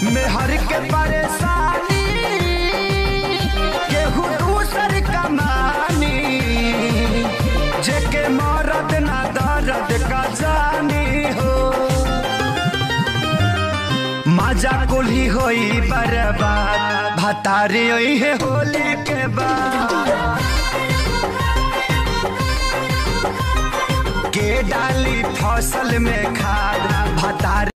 मेहर के परेशानी केहू दूसर कमानी, जेके मरद ना दर्द का जानी हो। मजा कुल्ही होई बर्बाद भतारी होई है होली के बाद। के डाली फसल में खाद भतारी